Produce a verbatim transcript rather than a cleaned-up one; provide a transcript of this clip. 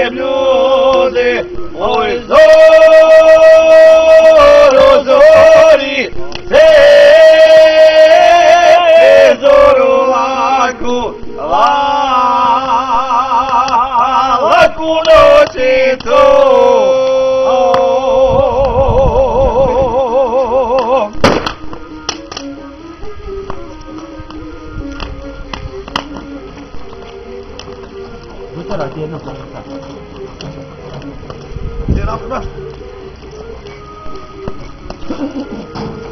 ljudi, oj zoru, zori, te zoru laku, laku noći to. Bucala aquí, no puede estar. Tira,